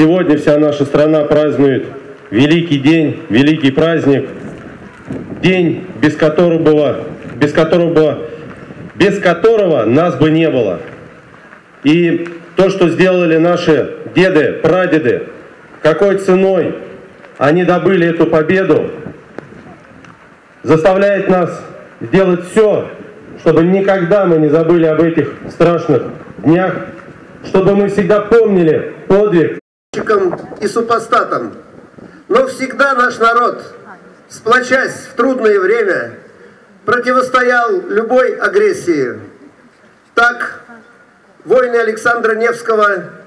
сегодня вся наша страна празднует великий день, великий праздник, день, без которого нас бы не было. И то, что сделали наши деды, прадеды, какой ценой они добыли эту победу, заставляет нас сделать все, чтобы никогда мы не забыли об этих страшных днях, чтобы мы всегда помнили подвиг. И супостатом. Но всегда наш народ, сплочась в трудное время, противостоял любой агрессии. Так, войны Александра Невского